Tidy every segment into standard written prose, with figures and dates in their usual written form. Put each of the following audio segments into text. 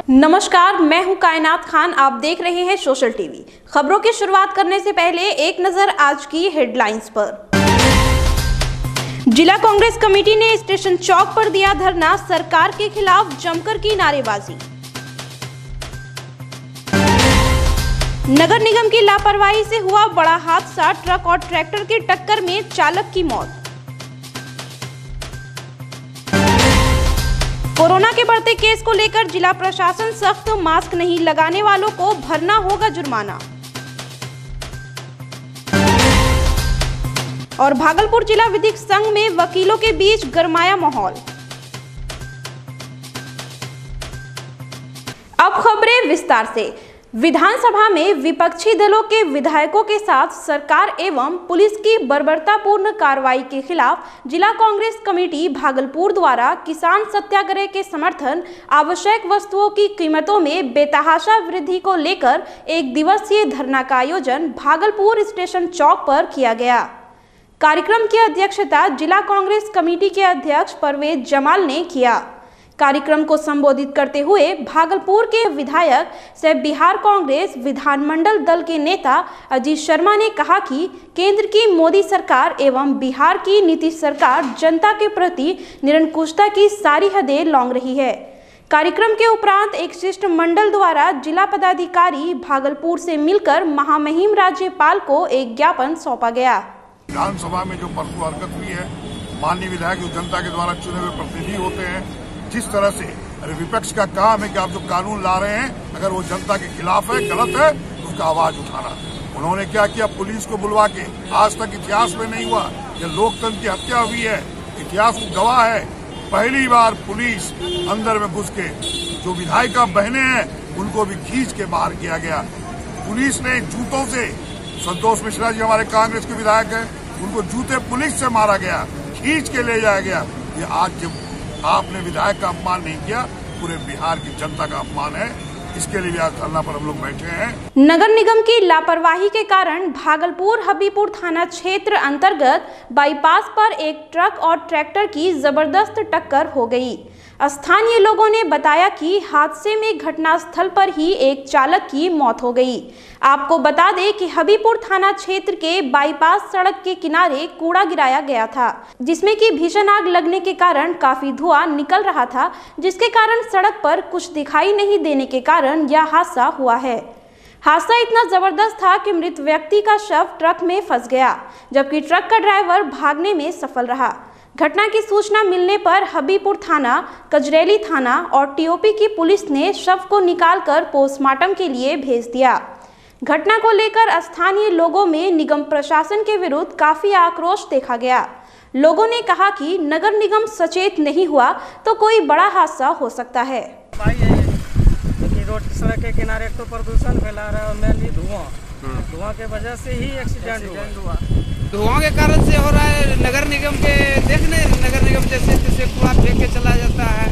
नमस्कार, मैं हूं कायनात खान। आप देख रहे हैं सोशल टीवी। खबरों की शुरुआत करने से पहले एक नजर आज की हेडलाइंस पर। जिला कांग्रेस कमेटी ने स्टेशन चौक पर दिया धरना, सरकार के खिलाफ जमकर की नारेबाजी। नगर निगम की लापरवाही से हुआ बड़ा हादसा, ट्रक और ट्रैक्टर की टक्कर में चालक की मौत। कोरोना के बढ़ते केस को लेकर जिला प्रशासन सख्त, मास्क नहीं लगाने वालों को भरना होगा जुर्माना। और भागलपुर जिला विधिक संघ में वकीलों के बीच गरमाया माहौल। अब खबरें विस्तार से। विधानसभा में विपक्षी दलों के विधायकों के साथ सरकार एवं पुलिस की बर्बरतापूर्ण कार्रवाई के खिलाफ जिला कांग्रेस कमेटी भागलपुर द्वारा किसान सत्याग्रह के समर्थन, आवश्यक वस्तुओं की कीमतों में बेतहाशा वृद्धि को लेकर एक दिवसीय धरना का आयोजन भागलपुर स्टेशन चौक पर किया गया। कार्यक्रम की अध्यक्षता जिला कांग्रेस कमेटी के अध्यक्ष परवेज जमाल ने किया। कार्यक्रम को संबोधित करते हुए भागलपुर के विधायक सह बिहार कांग्रेस विधानमंडल दल के नेता अजीत शर्मा ने कहा कि केंद्र की मोदी सरकार एवं बिहार की नीतीश सरकार जनता के प्रति निरंकुशता की सारी हदें लांघ रही है। कार्यक्रम के उपरांत एक शिष्टमंडल द्वारा जिला पदाधिकारी भागलपुर से मिलकर महामहिम राज्यपाल को एक ज्ञापन सौंपा गया। विधानसभा में जो परसों हरकत हुई है, माननीय विधायक जो जनता के द्वारा चुने हुए प्रतिनिधि होते हैं, जिस तरह से विपक्ष का काम है कि आप जो कानून ला रहे हैं अगर वो जनता के खिलाफ है, गलत है, तो उसका आवाज उठाना। उन्होंने क्या किया, पुलिस को बुलवा के, आज तक इतिहास में नहीं हुआ, ये लोकतंत्र की हत्या हुई है, इतिहास गवाह है। पहली बार पुलिस अंदर में घुस के जो विधायिका बहनें हैं उनको भी खींच के बाहर किया गया। पुलिस ने जूतों से, संतोष मिश्रा जी हमारे कांग्रेस के विधायक हैं, उनको जूते पुलिस से मारा गया, खींच के ले जाया गया। ये आज जब आपने विधायक का अपमान नहीं किया, पूरे बिहार की जनता का अपमान है। इसके लिए आज धरना पर हम लोग बैठे हैं। नगर निगम की लापरवाही के कारण भागलपुर हबीपुर थाना क्षेत्र अंतर्गत बाईपास पर एक ट्रक और ट्रैक्टर की जबरदस्त टक्कर हो गई। स्थानीय लोगों ने बताया कि हादसे में घटनास्थल पर ही एक चालक की मौत हो गई। आपको बता दें कि हबीपुर थाना क्षेत्र के बाईपास सड़क के किनारे कूड़ा गिराया गया था, जिसमें कि भीषण आग लगने के कारण काफी धुआं निकल रहा था, जिसके कारण सड़क पर कुछ दिखाई नहीं देने के कारण यह हादसा हुआ है। हादसा इतना जबरदस्त था कि मृत व्यक्ति का शव ट्रक में फंस गया, जबकि ट्रक का ड्राइवर भागने में सफल रहा। घटना की सूचना मिलने पर हबीपुर थाना, कजरेली थाना और टीओपी की पुलिस ने शव को निकालकर पोस्टमार्टम के लिए भेज दिया। घटना को लेकर स्थानीय लोगों में निगम प्रशासन के विरुद्ध काफी आक्रोश देखा गया। लोगों ने कहा कि नगर निगम सचेत नहीं हुआ तो कोई बड़ा हादसा हो सकता है। रोड सड़क के किनारे तो प्रदूषण फैला रहा है और मेनली धुआं के वजह से ही एक्सीडेंट हुआ। धुआं के कारण से हो रहा है। नगर निगम के देखने, नगर निगम जैसे तैसे कूड़ा फेंक के चला जाता है,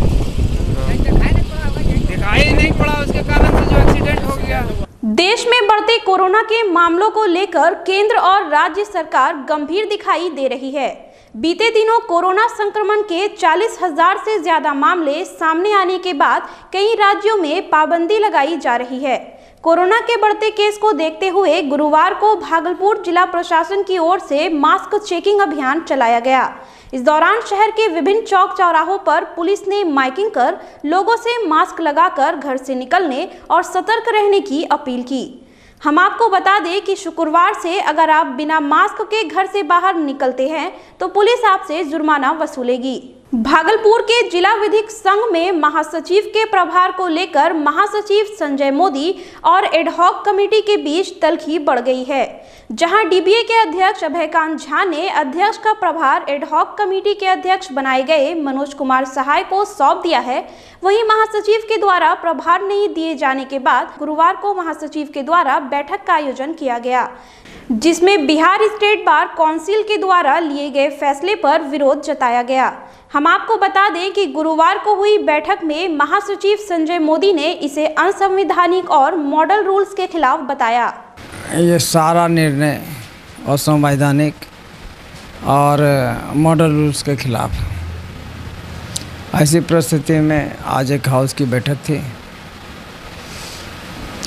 दिखाई नहीं पड़ा, उसके कारण से जो एक्सीडेंट हो गया। देश में बढ़ते कोरोना के मामलों को लेकर केंद्र और राज्य सरकार गंभीर दिखाई दे रही है। बीते दिनों कोरोना संक्रमण के 40,000 से ज्यादा मामले सामने आने के बाद कई राज्यों में पाबंदी लगाई जा रही है। कोरोना के बढ़ते केस को देखते हुए गुरुवार को भागलपुर जिला प्रशासन की ओर से मास्क चेकिंग अभियान चलाया गया। इस दौरान शहर के विभिन्न चौक चौराहों पर पुलिस ने माइकिंग कर लोगों से मास्क लगाकर घर से निकलने और सतर्क रहने की अपील की। हम आपको बता दें कि शुक्रवार से अगर आप बिना मास्क के घर से बाहर निकलते हैं तो पुलिस आपसे जुर्माना वसूलेगी। भागलपुर के जिला विधिक संघ में महासचिव के प्रभार को लेकर महासचिव संजय मोदी और एडहॉक कमेटी के बीच तल्खी बढ़ गई है। जहां डीबीए के अध्यक्ष अभयकांत झा ने अध्यक्ष का प्रभार एडहॉक कमेटी के अध्यक्ष बनाए गए मनोज कुमार सहाय को सौंप दिया है, वहीं महासचिव के द्वारा प्रभार नहीं दिए जाने के बाद गुरुवार को महासचिव के द्वारा बैठक का आयोजन किया गया, जिसमें बिहार स्टेट बार काउंसिल के द्वारा लिए गए फैसले पर विरोध जताया गया। हम आपको बता दें कि गुरुवार को हुई बैठक में महासचिव संजय मोदी ने इसे असंवैधानिक और मॉडल रूल्स के खिलाफ बताया। ये सारा निर्णय असंवैधानिक और मॉडल रूल्स के खिलाफ। ऐसी परिस्थिति में आज एक हाउस की बैठक थी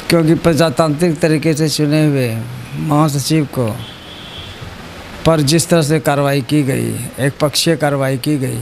क्योंकि प्रजातांत्रिक तरीके से चुने हुए महासचिव को पर जिस तरह से कार्रवाई की गई, एक पक्षीय कार्रवाई की गई,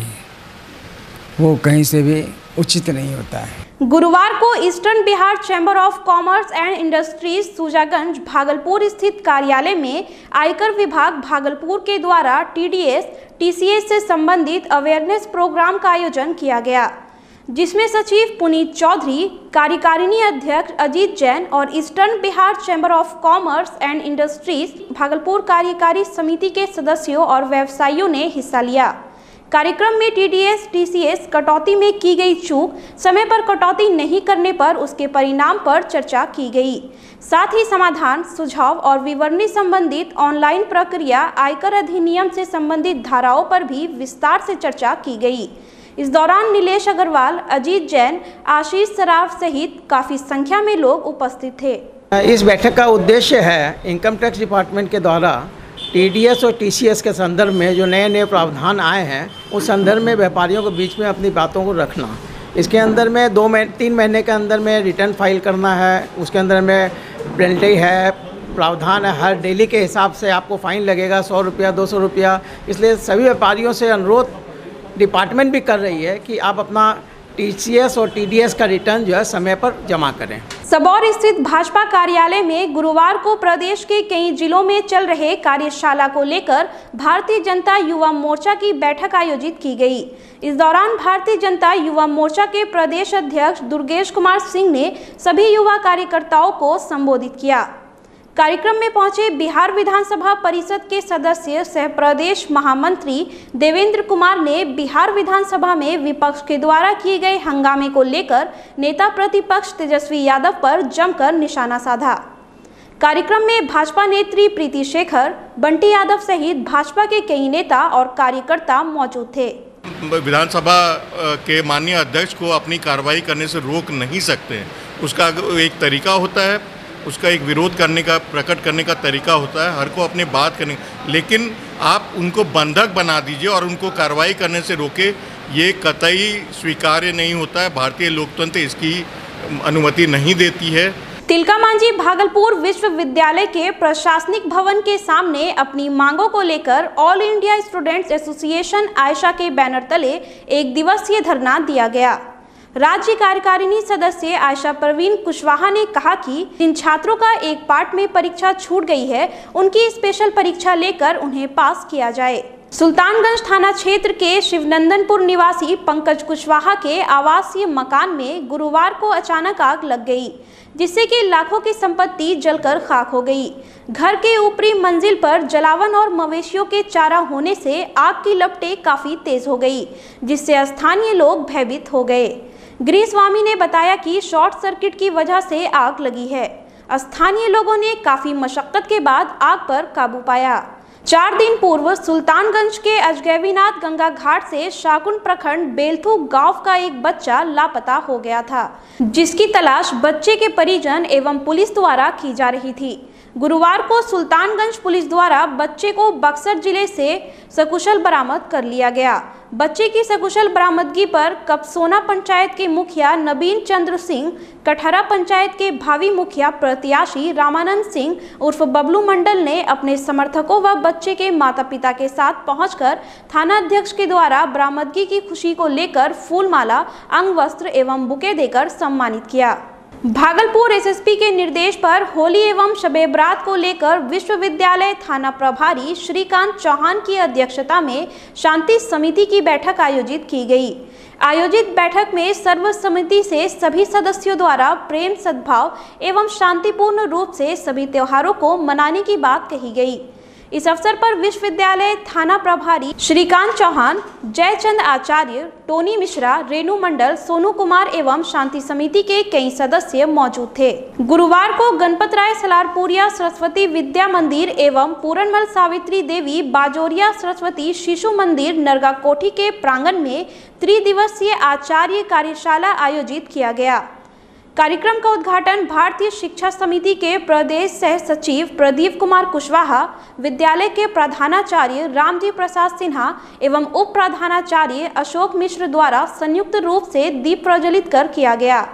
वो कहीं से भी उचित नहीं होता है। गुरुवार को eastern Bihar chamber of commerce and industries Sujaganj Bhagalpur स्थित कार्यालय में आयकर विभाग भागलपुर के द्वारा टीडीएस टीसीएस से संबंधित अवेयरनेस प्रोग्राम का आयोजन किया गया, जिसमें सचिव पुनीत चौधरी, कार्यकारिणी अध्यक्ष अजीत जैन और eastern Bihar chamber of commerce and industries Bhagalpur कार्यकारी समिति के सदस्यों और व्यवसायियों ने हिस्सा लिया। कार्यक्रम में टीडीएस टीसीएस कटौती में की गई चूक, समय पर कटौती नहीं करने पर उसके परिणाम पर चर्चा की गई। साथ ही समाधान, सुझाव और विवरणी संबंधित ऑनलाइन प्रक्रिया, आयकर अधिनियम से संबंधित धाराओं पर भी विस्तार से चर्चा की गई। इस दौरान नीलेश अग्रवाल, अजीत जैन, आशीष सराफ सहित काफी संख्या में लोग उपस्थित थे। इस बैठक का उद्देश्य है इनकम टैक्स डिपार्टमेंट के द्वारा टीडीएस और टीसीएस के संदर्भ में जो नए नए प्रावधान आए हैं, उस संदर्भ में व्यापारियों के बीच में अपनी बातों को रखना। इसके अंदर में 3 महीने के अंदर में रिटर्न फाइल करना है, उसके अंदर में पेनल्टी है, प्रावधान है, हर डेली के हिसाब से आपको फाइन लगेगा 100 रुपया 200 रुपया। इसलिए सभी व्यापारियों से अनुरोध डिपार्टमेंट भी कर रही है कि आप अपना टीसीएस और टीडीएस का रिटर्न जो है समय पर जमा करें। सबौर स्थित भाजपा कार्यालय में गुरुवार को प्रदेश के कई जिलों में चल रहे कार्यशाला को लेकर भारतीय जनता युवा मोर्चा की बैठक आयोजित की गई। इस दौरान भारतीय जनता युवा मोर्चा के प्रदेश अध्यक्ष दुर्गेश कुमार सिंह ने सभी युवा कार्यकर्ताओं को संबोधित किया। कार्यक्रम में पहुंचे बिहार विधानसभा परिषद के सदस्य सह प्रदेश महामंत्री देवेंद्र कुमार ने बिहार विधानसभा में विपक्ष के द्वारा किए गए हंगामे को लेकर नेता प्रतिपक्ष तेजस्वी यादव पर जमकर निशाना साधा। कार्यक्रम में भाजपा नेत्री प्रीति शेखर, बंटी यादव सहित भाजपा के कई नेता और कार्यकर्ता मौजूद थे। विधानसभा के माननीय अध्यक्ष को अपनी कार्रवाई करने से रोक नहीं सकते। उसका एक तरीका होता है, उसका एक विरोध करने का, प्रकट करने का तरीका होता है, हर को अपनी बात करने, लेकिन आप उनको बंधक बना दीजिए और उनको कार्रवाई करने से रोके, ये कतई स्वीकार्य नहीं होता है। भारतीय लोकतंत्र इसकी अनुमति नहीं देती है। तिलका मांझी भागलपुर विश्वविद्यालय के प्रशासनिक भवन के सामने अपनी मांगों को लेकर all India students association AISA के बैनर तले एक दिवसीय धरना दिया गया। राज्य कार्यकारिणी सदस्य आयशा परवीन कुशवाहा ने कहा कि जिन छात्रों का एक पार्ट में परीक्षा छूट गई है, उनकी स्पेशल परीक्षा लेकर उन्हें पास किया जाए। सुल्तानगंज थाना क्षेत्र के शिवनंदनपुर निवासी पंकज कुशवाहा के आवासीय मकान में गुरुवार को अचानक आग लग गई, जिससे कि लाखों की संपत्ति जलकर खाक हो गई। घर के ऊपरी मंजिल पर जलावन और मवेशियों के चारा होने से आग की लपटें काफी तेज हो गई, जिससे स्थानीय लोग भयभीत हो गए। गृहस्वामी ने बताया कि शॉर्ट सर्किट की वजह से आग लगी है। स्थानीय लोगों ने काफी मशक्कत के बाद आग पर काबू पाया। 4 दिन पूर्व सुल्तानगंज के अजगैबीनाथ गंगा घाट से शाकुन प्रखंड बेलथू गांव का एक बच्चा लापता हो गया था, जिसकी तलाश बच्चे के परिजन एवं पुलिस द्वारा की जा रही थी। गुरुवार को सुल्तानगंज पुलिस द्वारा बच्चे को बक्सर जिले से सकुशल बरामद कर लिया गया। बच्चे की सकुशल बरामदगी पर कपसोना पंचायत के मुखिया नवीन चंद्र सिंह, कठहरा पंचायत के भावी मुखिया प्रत्याशी रामानंद सिंह उर्फ बबलू मंडल ने अपने समर्थकों व बच्चे के माता पिता के साथ पहुंचकर थाना अध्यक्ष के द्वारा बरामदगी की खुशी को लेकर फूलमाला, अंग वस्त्र एवं बुके देकर सम्मानित किया। भागलपुर एसएसपी के निर्देश पर होली एवं शबे बारात को लेकर विश्वविद्यालय थाना प्रभारी श्रीकांत चौहान की अध्यक्षता में शांति समिति की बैठक आयोजित की गई। आयोजित बैठक में सर्वसम्मति से सभी सदस्यों द्वारा प्रेम, सद्भाव एवं शांतिपूर्ण रूप से सभी त्योहारों को मनाने की बात कही गई। इस अवसर पर विश्वविद्यालय थाना प्रभारी श्रीकांत चौहान, जयचंद आचार्य, टोनी मिश्रा, रेणु मंडल, सोनू कुमार एवं शांति समिति के कई सदस्य मौजूद थे। गुरुवार को गणपतराय सलारपुरिया सरस्वती विद्या मंदिर एवं पूरनमल सावित्री देवी बाजोरिया सरस्वती शिशु मंदिर नरगा कोठी के प्रांगण में त्रिदिवसीय आचार्य कार्यशाला आयोजित किया गया। कार्यक्रम का उद्घाटन भारतीय शिक्षा समिति के प्रदेश सह सचिव प्रदीप कुमार कुशवाहा, विद्यालय के प्रधानाचार्य रामजी प्रसाद सिन्हा एवं उप प्रधानाचार्य अशोक मिश्र द्वारा संयुक्त रूप से दीप प्रज्वलित कर किया गया।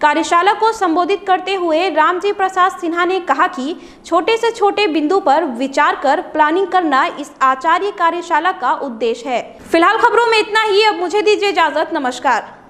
कार्यशाला को संबोधित करते हुए रामजी प्रसाद सिन्हा ने कहा कि छोटे से छोटे बिंदु पर विचार कर प्लानिंग करना इस आचार्य कार्यशाला का उद्देश्य है। फिलहाल खबरों में इतना ही। अब मुझे दीजिए इजाजत। नमस्कार।